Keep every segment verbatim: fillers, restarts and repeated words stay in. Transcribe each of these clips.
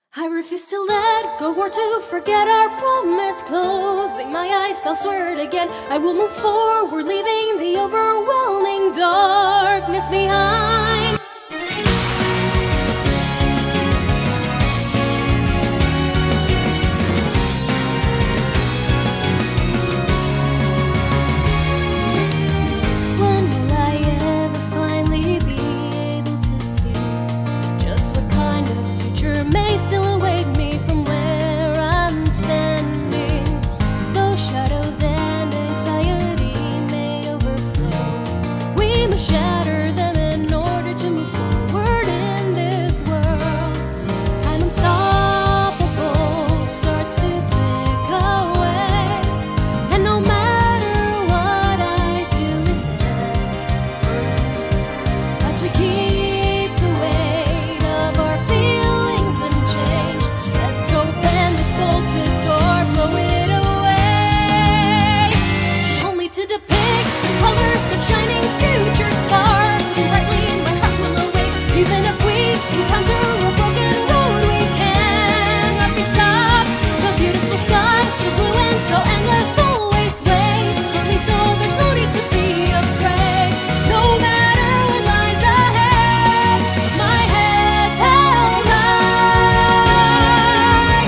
I refuse to let go or to forget our promise. Closing my eyes, I'll swear it again. I will move forward, leaving the overwhelming darkness behind. When will I ever finally be able to see just what kind of future may still await me from where I'm standing? Though shadows and anxiety may overflow, we must shatter them in order to move forward in this world. Time unstoppable starts to tick away, and no matter what I do, it never ends. As we keep the weight of our feelings and change, let's open this bolted door, blow it away, only to depict the colors of shining future sparkling brightly. My heart will awake, even if we encounter a broken road, we cannot be stopped. The beautiful sky, so blue and so endless, always waits for me, so there's no need to be afraid. No matter what lies ahead, my head's held high.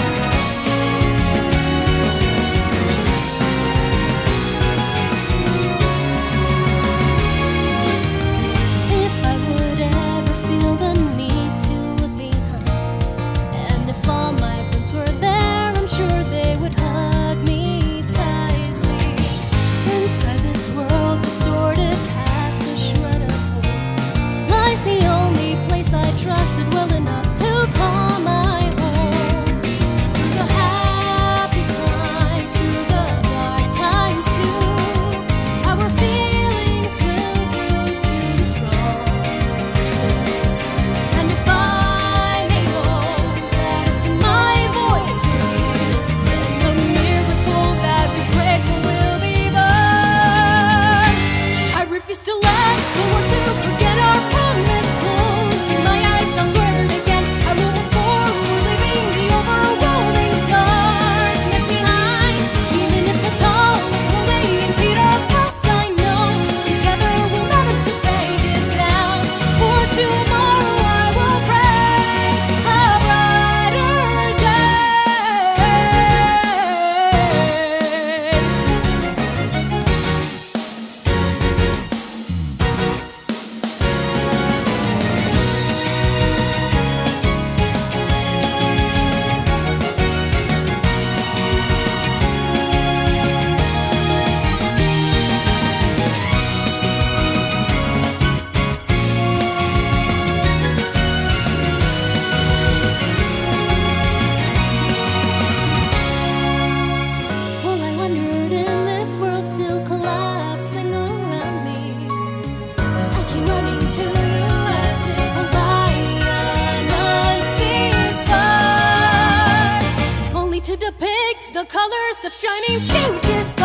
If I would ever feel the need to look behind, and if all my friends were there, I'm sure they would hug me tightly. Inside this world distorted past a shred of hope lies the only place I trusted well enough to call my home. Through the happy times, through the dark times too, our feelings will grow to be stronger still. And if I may know that it's my voice you hear, then the miracle that we prayed for will be born. I refuse to let go or to forget our promise. Closing my eyes, I'll swear it again. I will move forward, leaving the overwhelming darkness behind. Even if the tallest will may impede our paths, I know together we'll manage to fade it down. For tomorrow I will pray a brighter day. Well, I wondered in this world still collapsing around me. I came running to you as if pulled by an unseen force, only to depict the colors of shining futures.